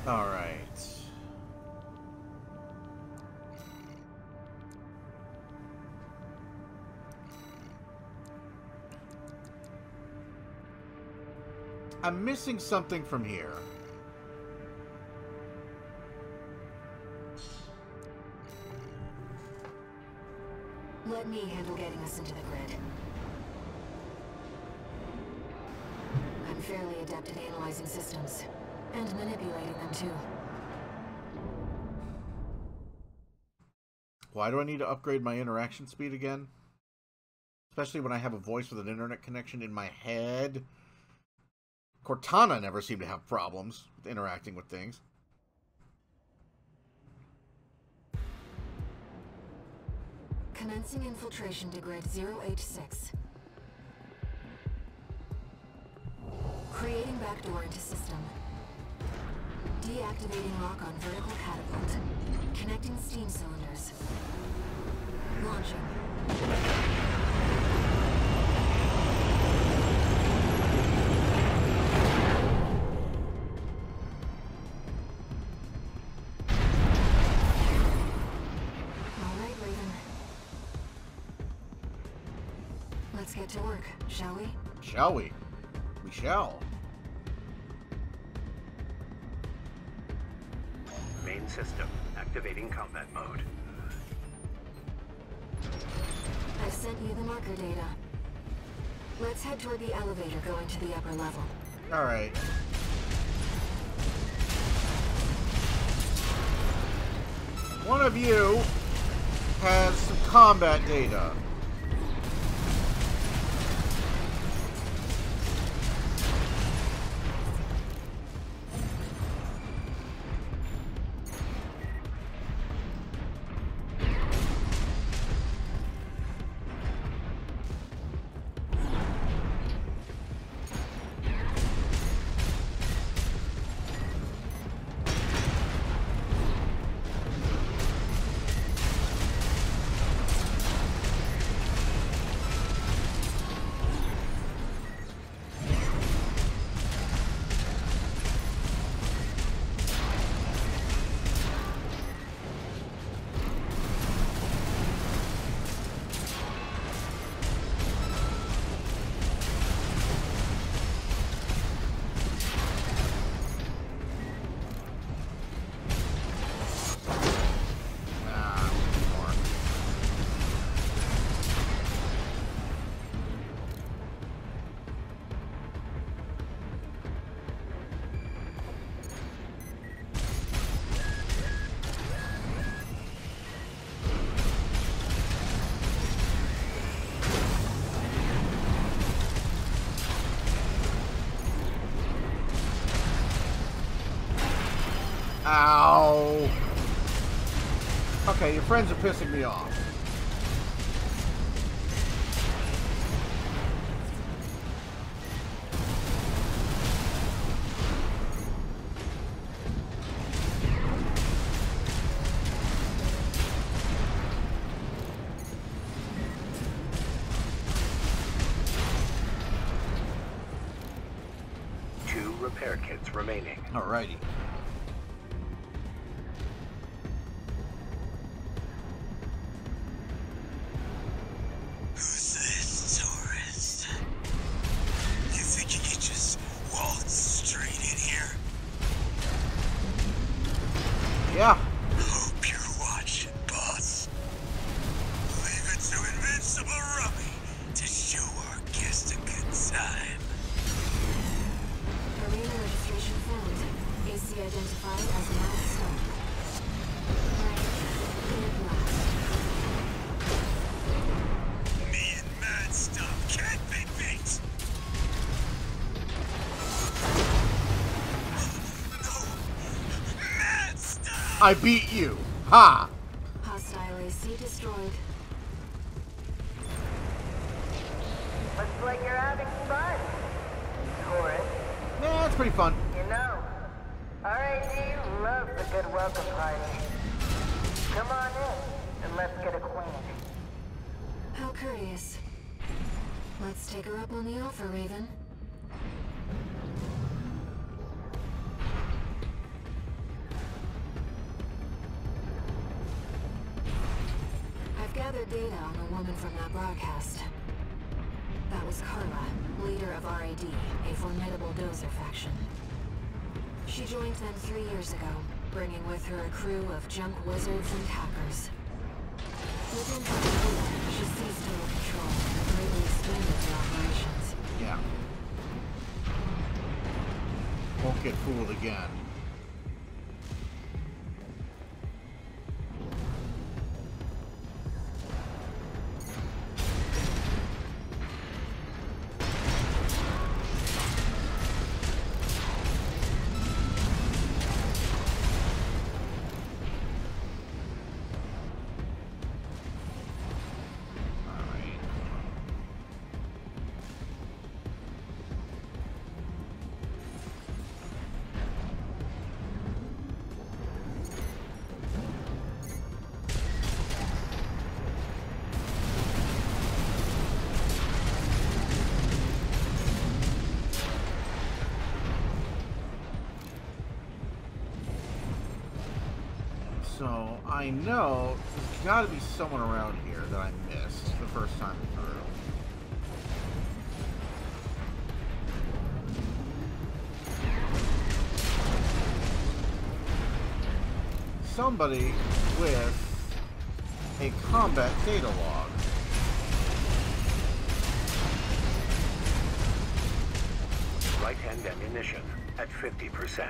All right. I'm missing something from here. Let me handle getting us into the grid. I'm fairly adept at analyzing systems, and manipulating them too. Why do I need to upgrade my interaction speed again? Especially when I have a voice with an internet connection in my head. Cortana never seemed to have problems with interacting with things. Commencing infiltration to grid 086. Creating backdoor into system. Deactivating lock on vertical catapult. Connecting steam cylinders. Launching. Let's get to work, shall we? Shall we? We shall. Main system, activating combat mode. I've sent you the marker data. Let's head toward the elevator going to the upper level. Alright. One of you has some combat data. Ow! Okay, your friends are pissing me off. Two repair kits remaining. Alrighty. Yeah. Hope you're watching, boss. Leave it to Invincible Rummy to show our guest a good time. Arena registration found. AC identified as Mad Stone. Me and Mad Stuff can't be beat. I beat you. Ha! Hostile AC destroyed. Looks like you're having fun, Taurus. Yeah, it's pretty fun. You know, RAD loves a good welcome party. Come on in, and let's get acquainted. How courteous. Let's take her up on the offer, Raven. gathered data on the woman from that broadcast. That was Carla, leader of RAD, a formidable dozer faction. She joined them 3 years ago, bringing with her a crew of junk wizards and hackers. Within her data, she seized total control and greatly expanded their operations. Yeah. Won't get fooled again. So, I know there's got to be someone around here that I missed the first time through. Somebody with a combat data log. Right-hand ammunition at 50%.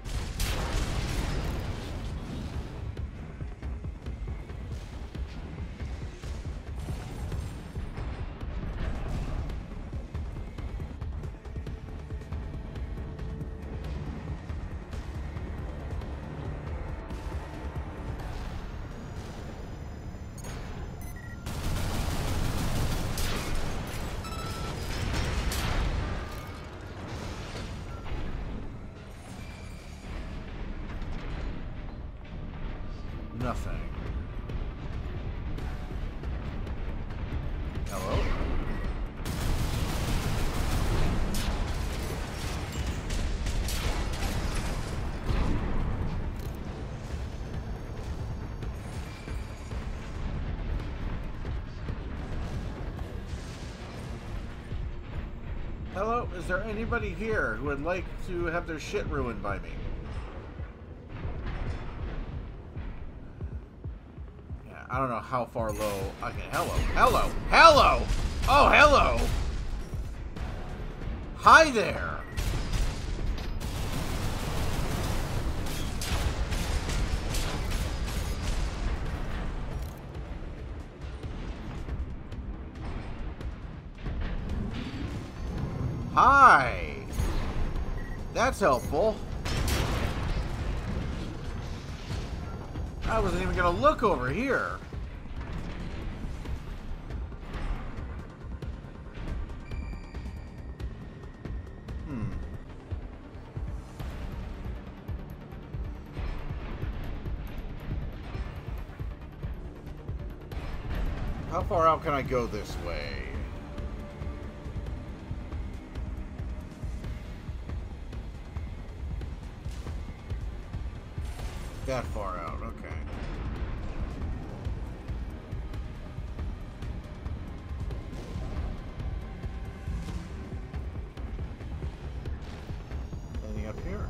Nothing. Hello? Hello? Is there anybody here who would like to have their shit ruined by me? I don't know how far low I can. Hello. Hello. Hello. Oh, hello. Hi there. Hi. That's helpful. I wasn't even going to look over here. How far out can I go this way? That far out, okay. Anything up here?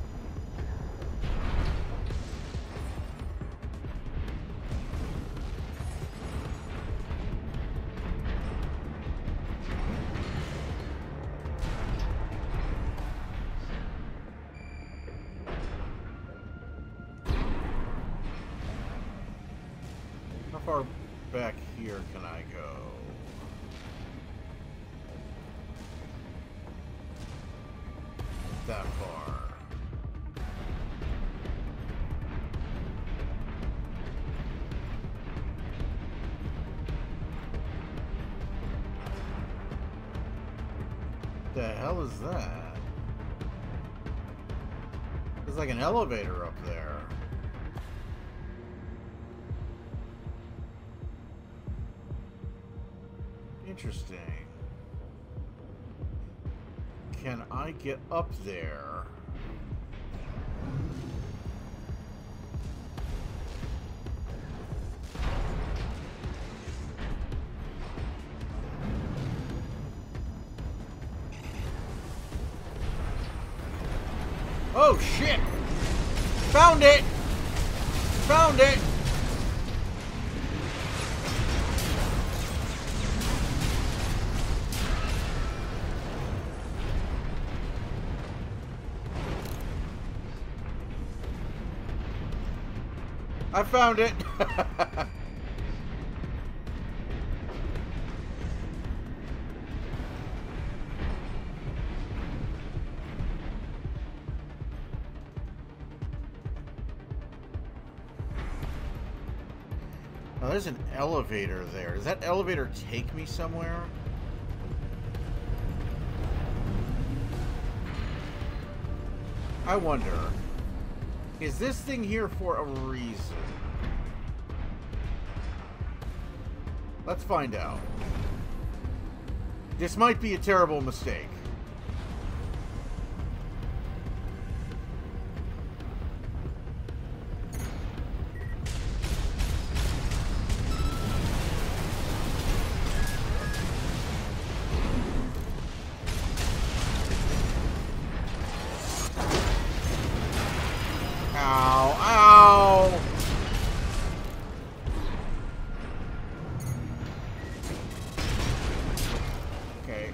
How far back here can I go? That far. The hell is that? There's like an elevator up there. Interesting. Can I get up there? Oh, shit! Found it! Found it! I found it! Oh, there's an elevator there. Does that elevator take me somewhere? I wonder. Is this thing here for a reason? Let's find out. This might be a terrible mistake. Ow, ow! Okay.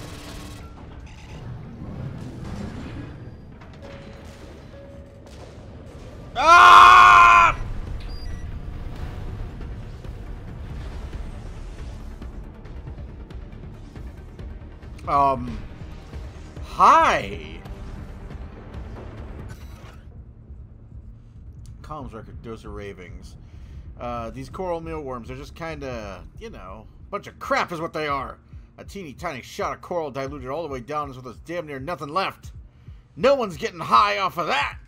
Ah! Hi! Columns record, dose of ravings. These coral mealworms are just kinda, you know, bunch of crap is what they are. A teeny tiny shot of coral diluted all the way down so there's damn near nothing left. No one's getting high off of that!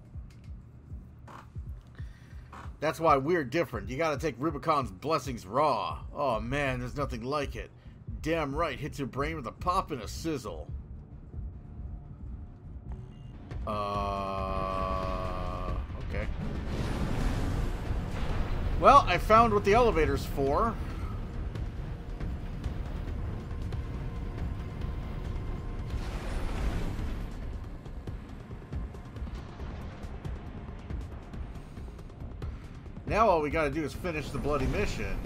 That's why we're different. You gotta take Rubicon's blessings raw. Oh man, there's nothing like it. Damn right, hits your brain with a pop and a sizzle. Okay. Well, I found what the elevator's for. Now all we gotta do is finish the bloody mission.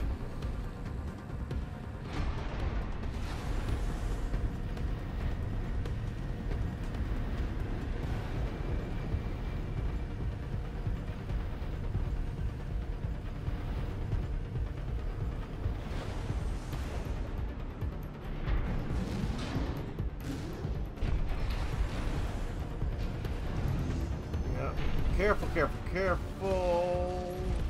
Yep. Careful, careful, careful.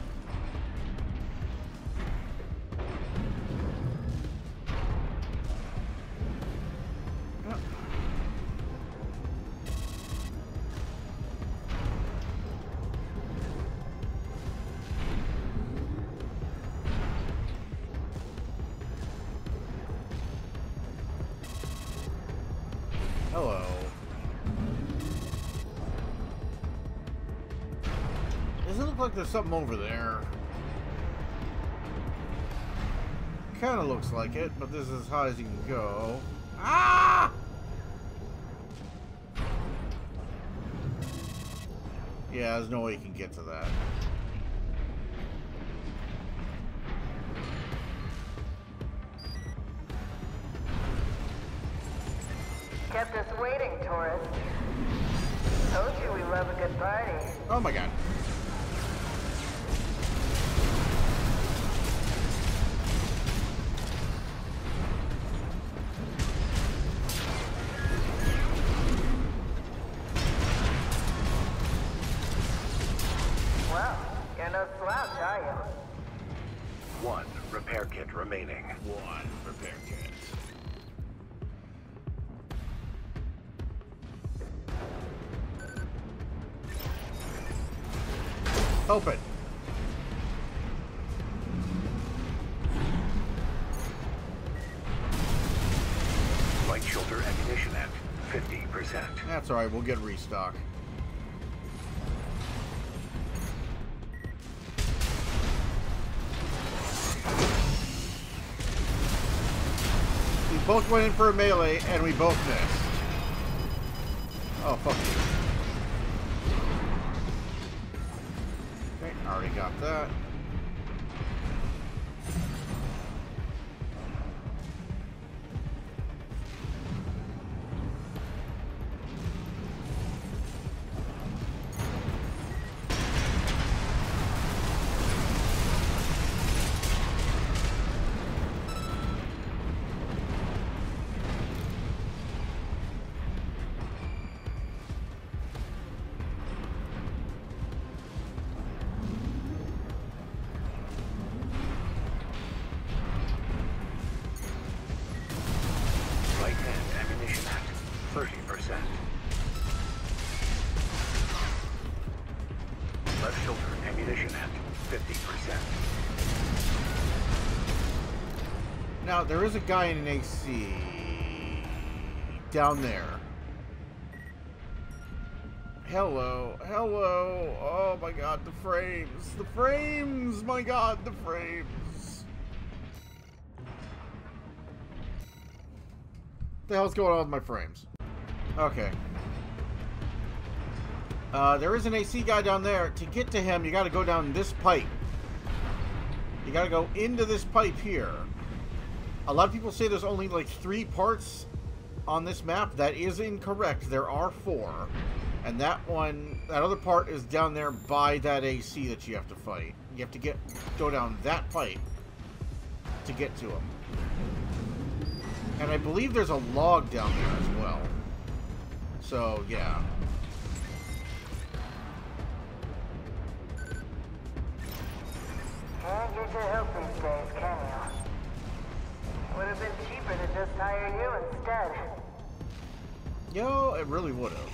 Hello. Doesn't look like there's something over there. Kinda looks like it, but this is as high as you can go. Ah! Yeah, there's no way you can get to that. Kept us waiting, tourist. Told you we love a good party. Oh my god. Well, you're no slouch, are you? One repair kit remaining. One repair kit. Open. Right shoulder ammunition at 50%. That's alright, we'll get restock. We both went in for a melee and we both missed. Oh, fuck you. Already got that. Left shoulder ammunition at 50%. Now, there is a guy in an AC down there. Hello, hello. Oh my god, the frames. The frames, my god, the frames. What the hell's going on with my frames? Okay. There is an AC guy down there. To get to him, you gotta go down this pipe. You gotta go into this pipe here. A lot of people say there's only like 3 parts on this map. That is incorrect. There are 4. And that other part is down there by that AC that you have to fight. You have to go down that pipe to get to him. And I believe there's a log down there as well. So, yeah. Can't get your help these days, can you? Would have been cheaper to just hire you instead. Yo, it really would have.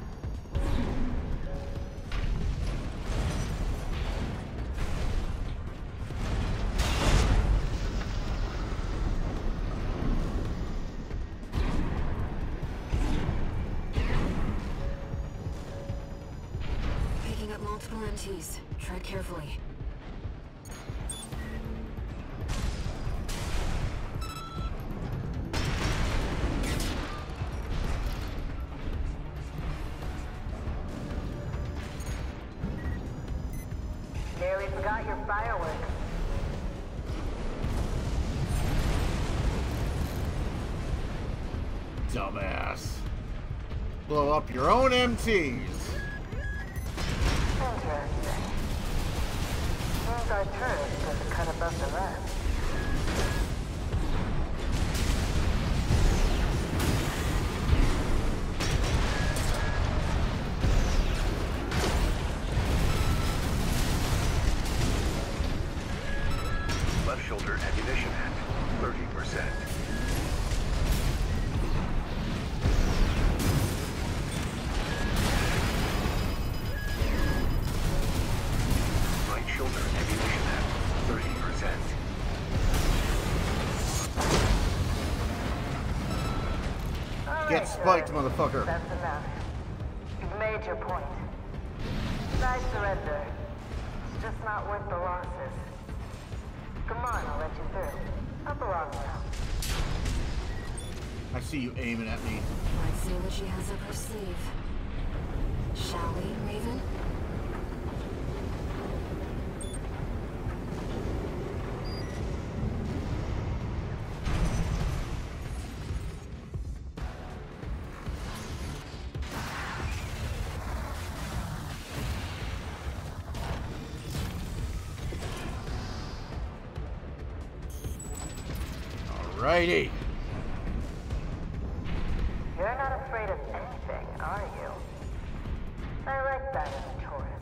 Picking up multiple MTs. Tread carefully. Nearly forgot your fireworks. Dumbass. Blow up your own MTs. Interesting. Seems our turret doesn't cut above the rest. Left shoulder ammunition at 30%. Right shoulder ammunition at 30%. Get spiked, motherfucker. That's enough. You've made your point. I surrender. It's just not worth the losses. Come on, I'll let you through. I belong now. I see you aiming at me. Let's see what she has up her sleeve. Shall we, Raven? Alrighty. You're not afraid of anything, are you? I like that in a tourist.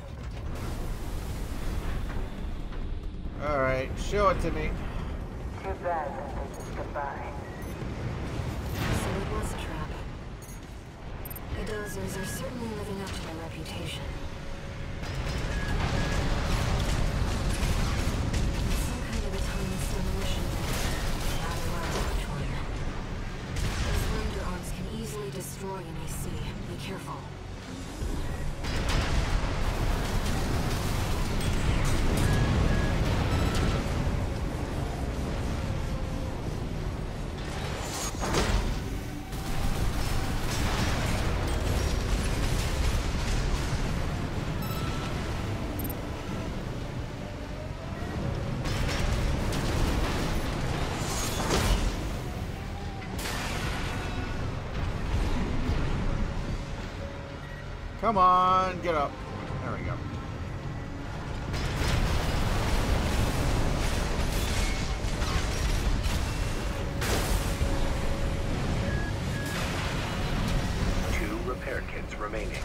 Alright, show it to me. Too bad that this is goodbye. So it was a trap. The Dozers are certainly living up to their reputation. Some kind of autonomous demolition. Not a large one. Those grinder arms can easily destroy an AC. Be careful. Come on, get up. There we go. Repair kits remaining.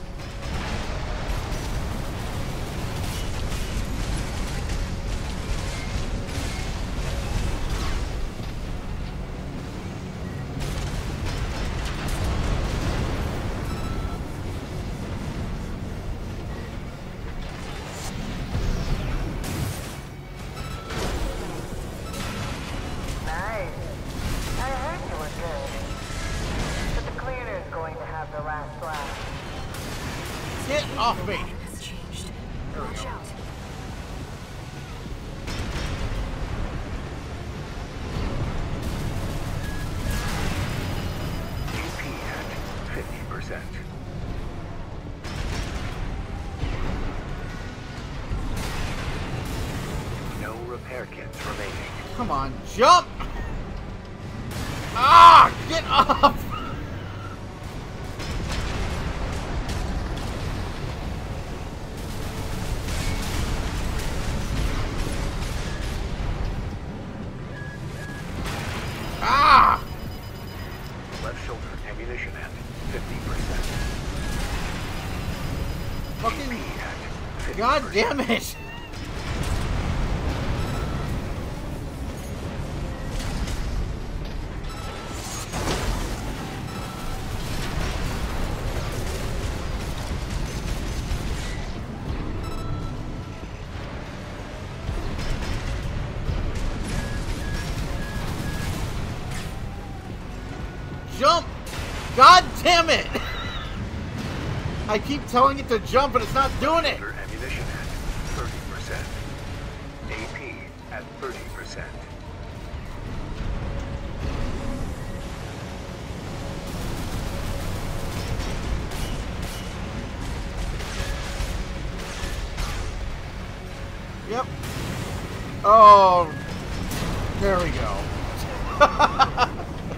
Nice. I heard you were good. But the cleaner's going to have the last laugh. Get off me! Has changed. Watch out. AP at 50%. No repair kits remaining. Come on, jump! Ah! Get up! Ah! Left shoulder ammunition at 50%. Fucking... AP at 50%. God damn it! Jump! God damn it! I keep telling it to jump, but it's not doing it! Shoulder ammunition at 30%. AP at 30%. Yep. Oh, there we go.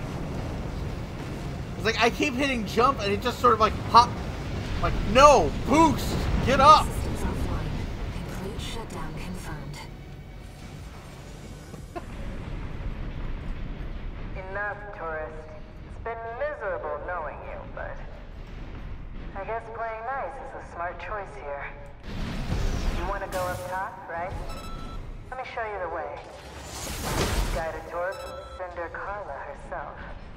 It's like I keep hitting jump and it just sort of like hop. Like, no, boost, get up. Systems offline. Complete shutdown confirmed. Enough, tourist. It's been miserable knowing you, but I guess playing nice is a smart choice here. You want to go up top, right? Let me show you the way. Guided tour from Cinder Carla herself.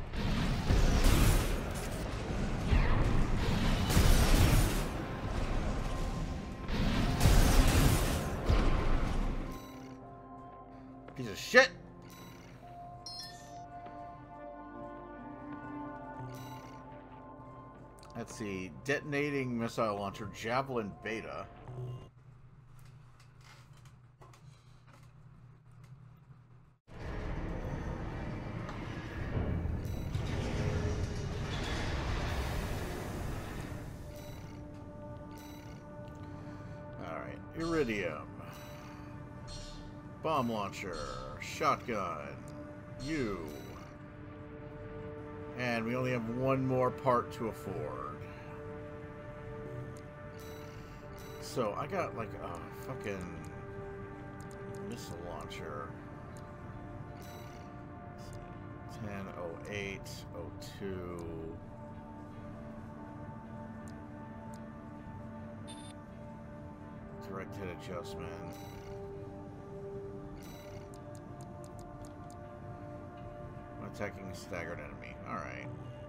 Piece of shit. Let's see. Detonating missile launcher Javelin Beta. Alright. Iridium. Bomb launcher. Shotgun. You. And we only have one more part to afford. So I got like a fucking missile launcher. 1008, 02. Direct hit adjustment. Attacking a staggered enemy. Alright.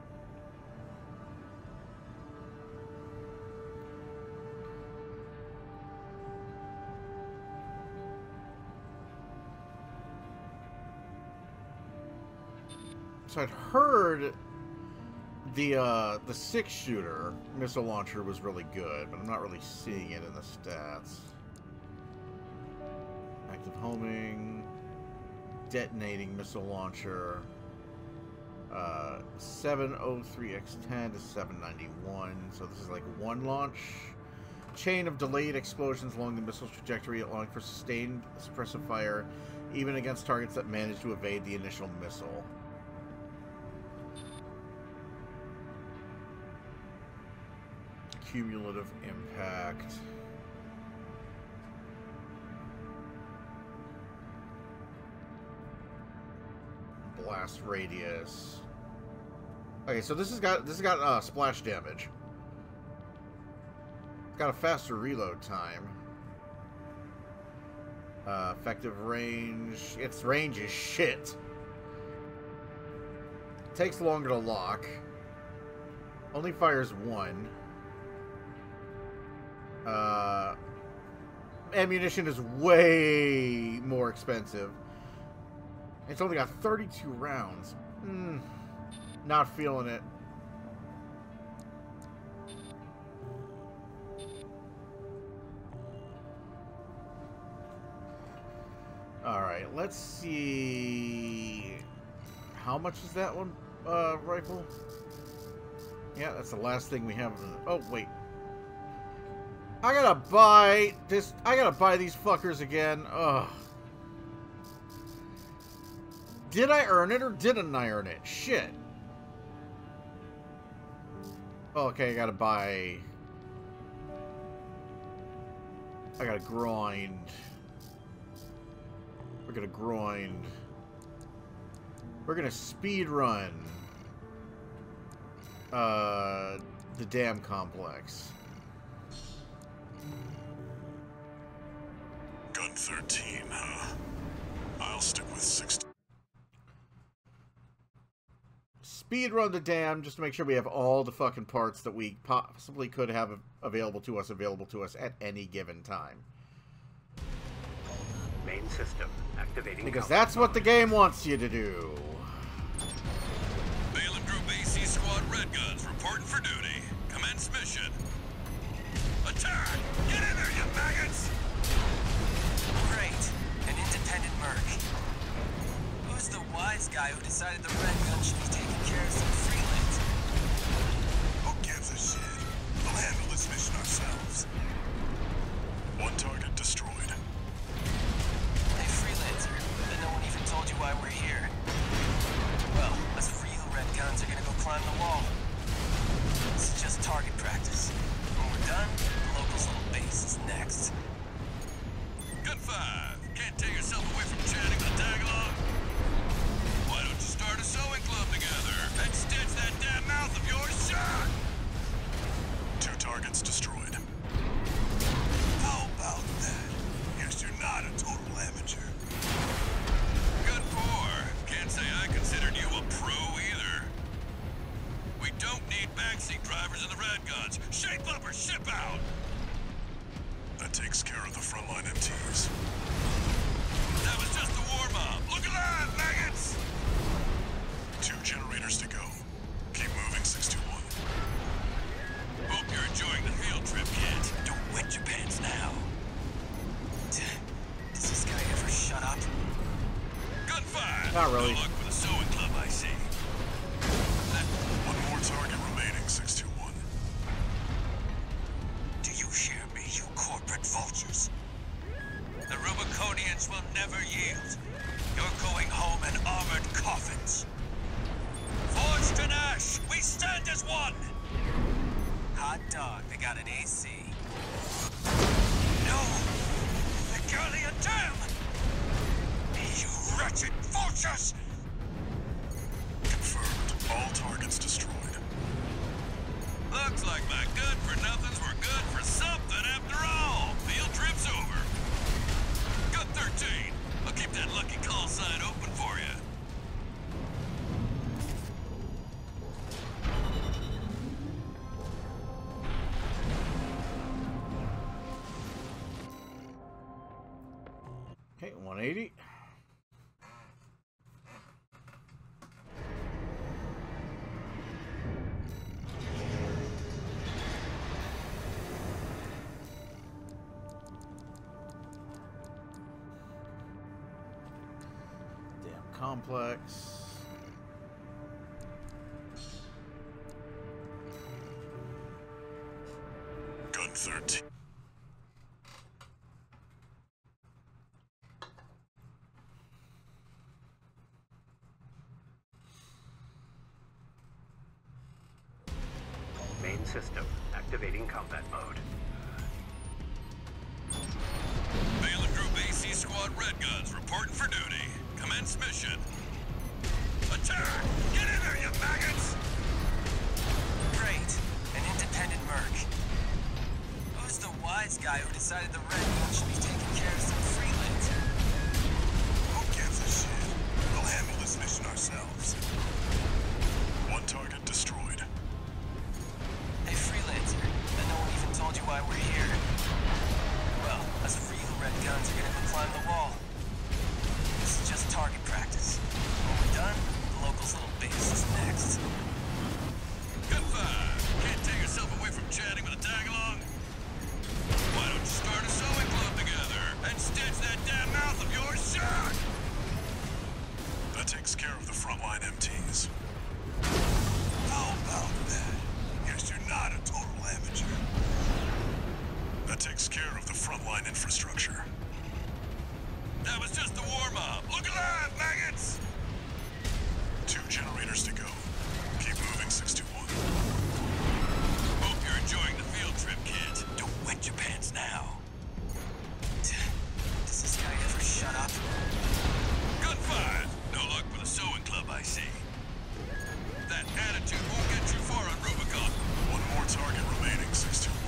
So I'd heard the 6-shooter missile launcher was really good, but I'm not really seeing it in the stats. Active homing, detonating missile launcher. 703x10 to 791. So this is like one launch. Chain of delayed explosions along the missile's trajectory, allowing for sustained suppressive fire, even against targets that manage to evade the initial missile. Cumulative impact. Blast radius. Okay, so this has got splash damage. It's got a faster reload time. Effective range. Its range is shit. Takes longer to lock. Only fires one. Ammunition is way more expensive. It's only got 32 rounds. Not feeling it. Alright, let's see. How much is that one rifle? Yeah, that's the last thing we have. Oh, wait. I gotta buy this. I gotta buy these fuckers again. Ugh. Did I earn it or didn't I earn it? Shit. Okay, I gotta buy. I gotta grind. We're gonna grind. We're gonna speed run the dam complex. Gun 13, huh? I'll stick with 16. Speed run the dam just to make sure we have all the fucking parts that we possibly could have available to us at any given time. Main system activating. Because that's what the game wants you to do. Balaam Group AC Squad Red Guns reporting for duty. Commence mission. Attack! Get in there, you maggots! Great. An independent merc. Who's the wise guy who decided the Red Gun should be taking care of some freelance? Who gives a shit? We'll handle this mission ourselves. One target destroyed. Hey, freelancer. Then no one even told you why we're here. Well, us real Red Guns are gonna go climb the wall. This is just target practice. When we're done, the locals' little base is next. Gun 5. Can't tear yourself away from chatting with a tag-along? Why don't you start a sewing club together and stitch that damn mouth of yours shut? 2 targets destroyed. How about that? Guess you're not a total amateur. Gun 4. Can't say I considered you a pro either. We don't need backseat drivers in the Red Guns. Shape up or ship out! That takes care of the frontline MTs. That was just the warm-up. Look alive, maggots! 2 generators to go. Keep moving, 621. Hope you're enjoying the field trip, kid. Don't wet your pants now. Does this guy ever shut up? Gun 5! Not really. Good luck with the sewing club, I see. One more target remaining, 621. Do you hear me, you corporate vultures? The Rubiconians will never yield. You're going home in armored coffins. Forged and Ash, we stand as one! Hot dog, they got an AC. No! The Gallian Dam! You wretched vultures! Confirmed. All targets destroyed. Looks like my good-for-nothings were good for something after all. Field trip's over. Gun 13. I'll keep that lucky call sign open for you. Okay, 180. Damn complex. Gun 13. Main system activating complex. mode. Balin Group AC Squad Red Guns reporting for duty. Commence mission. Attack! Get in there, you maggots! Great. An independent merc. Who's the wise guy who decided the Red Gun should be taking care of some freelancer? Who gives a shit? We'll handle this mission ourselves. One target destroyed. Hey, freelancer. And no one even told you why we're here. Well, us real Red Guns are gonna go climb the wall. This is just target practice. When we're done, the locals' little base is next. Good five. Can't tear yourself away from chatting with a tag-along? Why don't you start a sewing club together and stitch that damn mouth of yours shut? That takes care of the frontline MTs. How about that? Guess you're not a total amateur. That takes care of the frontline infrastructure. That was just the warm-up. Look alive, maggots! 2 generators to go. Keep moving, 621. Hope you're enjoying the field trip, kid. Don't wet your pants now. Does this guy ever shut up? Gun 5. No luck with the sewing club, I see. That attitude won't get you far on Rubicon. One more target remaining, 621.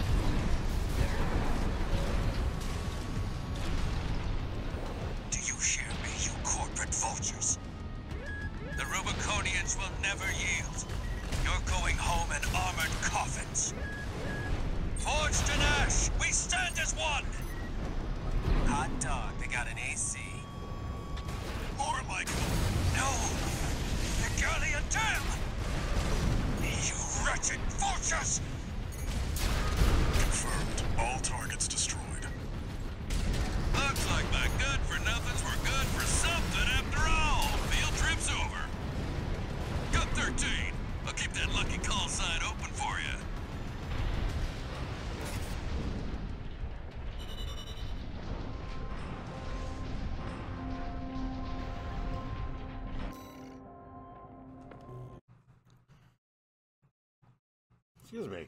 Do you hear me, you corporate vultures? The Rubiconians will never yield. You're going home in armored coffins. Forged in ash, we stand as one! Hot dog, they got an AC. More like No! The Galleon Dam! You wretched vultures! confirmed. All targets destroyed. Looks like my good-for-nothings were good for something after all. Field trip's over. Gun 13. I'll keep that lucky call sign open for you. Excuse me.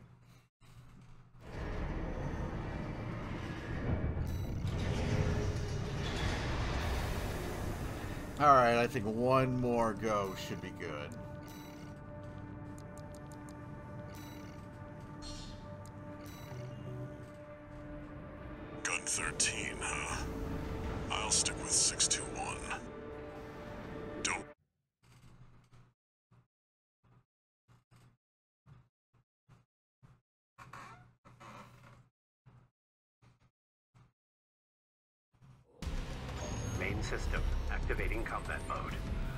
Alright, I think one more go should be good. Gun 13, huh? I'll stick with 621. Don't... Main system activating combat mode.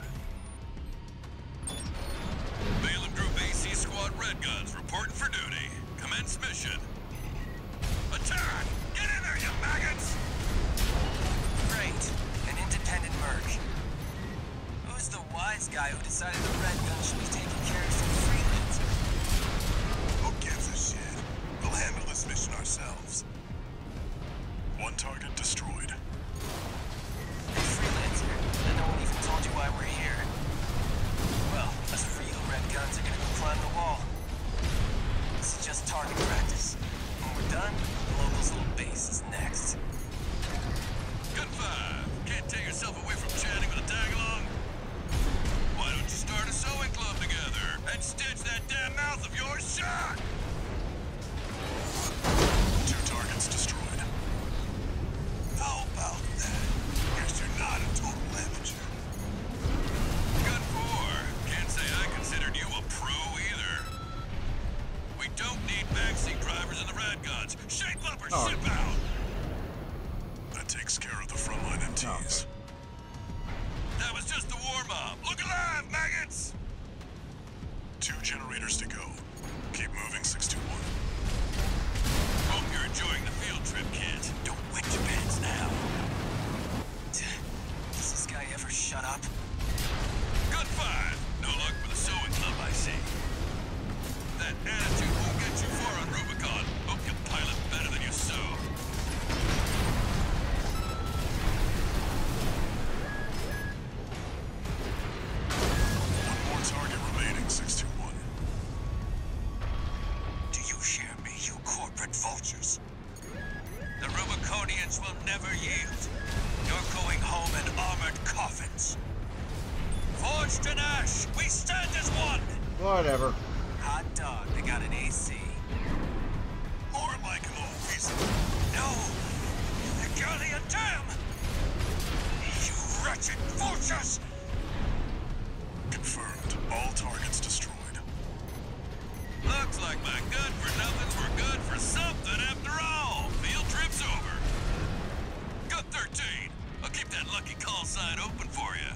Balin Group AC Squad Red Guns reporting for duty. Commence mission. Attack! Get in there, you maggots! Great. An independent merc. Who's the wise guy who decided the Red Gun should be taking care of some freelancer? Who gives a shit? We'll handle this mission ourselves. One target destroyed. Hey, freelancer. And no one even told you why we're here. Well, us real Red Guns are gonna go climb the wall. This is just target practice. When we're done, the locals' little base is next. Gun 5. Can't tear yourself away from chatting with a tag-along? Why don't you start a sewing club together and stitch that damn mouth of yours shut? 2 targets destroyed. How about that? Guess you're not a total amateur. Gun 4. Can't say I considered you a pro either. We don't need backseat drivers in the Red Guns. Shape up or ship out! That takes care of the frontline MTs. That was just the warm-up. Look alive, maggots! 2 generators to go. Keep moving, 621. Hope you're enjoying the field trip, kid. Don't wet your pants now. Does this guy ever shut up? Gun 5. No luck with the sewing club, I see. That attitude won't get you far on Rubicon. Hope you pilot better than you sew. One more target remaining, 621. vultures. The Rubiconians will never yield. You're going home in armored coffins. Forged in ash, we stand as one! Whatever. Hot dog, they got an AC. More like an office. No! The Gallia Dam! You wretched vultures! Confirmed. All targets destroyed. Looks like my good-for-nothings were good for something after all. Field trip's over. Got 13. I'll keep that lucky call sign open for you.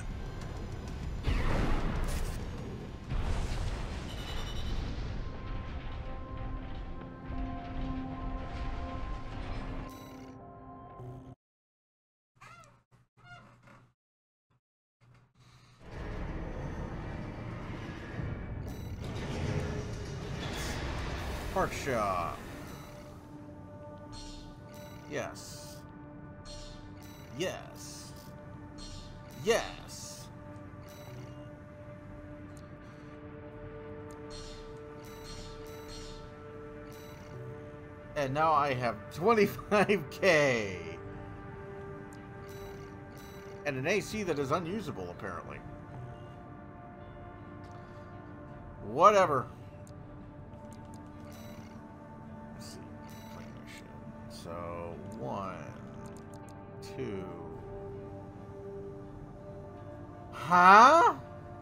Park shop. Yes. Yes. Yes. And now I have 25K. And an AC that is unusable, apparently. Whatever. Let's see. Play mission. So, 1, 2. Huh?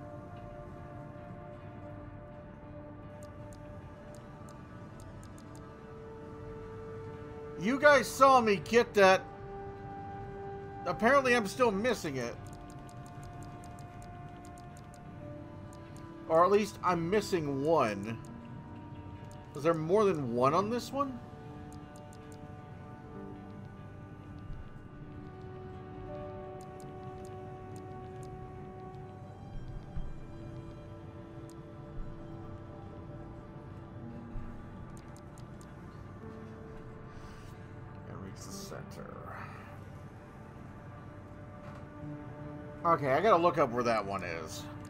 You guys saw me get that. Apparently I'm still missing it. Or at least I'm missing one. Is there more than one on this one? Okay, I gotta look up where that one is.